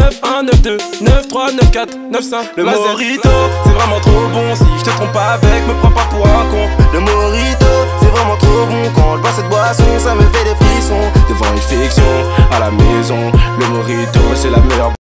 9192 93 94 95. Le mojito, c'est vraiment trop bon. Si je te trompe pas avec, me prends pas pour un con. Le mojito, c'est vraiment trop bon. Quand je bois cette boisson, ça me fait des frissons. Devant une fiction, à la maison, le mojito, c'est la meilleure.